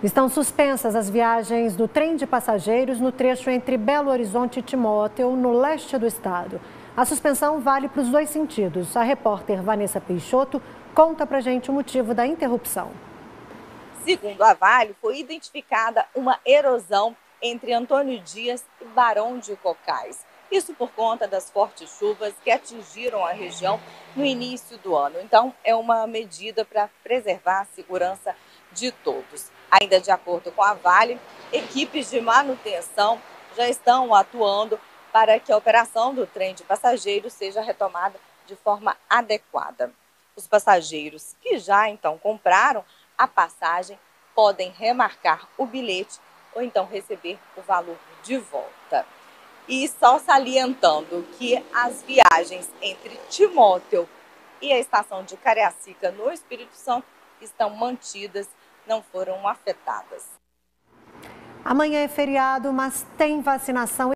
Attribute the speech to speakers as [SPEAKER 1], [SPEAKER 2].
[SPEAKER 1] Estão suspensas as viagens do trem de passageiros no trecho entre Belo Horizonte e Timóteo, no leste do estado. A suspensão vale para os dois sentidos. A repórter Vanessa Peixoto conta pra gente o motivo da interrupção.
[SPEAKER 2] Segundo a Vale, foi identificada uma erosão entre Antônio Dias e Barão de Cocais. Isso por conta das fortes chuvas que atingiram a região no início do ano. Então, é uma medida para preservar a segurança de todos. Ainda de acordo com a Vale, equipes de manutenção já estão atuando para que a operação do trem de passageiros seja retomada de forma adequada. Os passageiros que já então compraram a passagem podem remarcar o bilhete ou então receber o valor de volta. E só salientando que as viagens entre Timóteo e a estação de Cariacica, no Espírito Santo, estão mantidas, não foram afetadas.
[SPEAKER 1] Amanhã é feriado, mas tem vacinação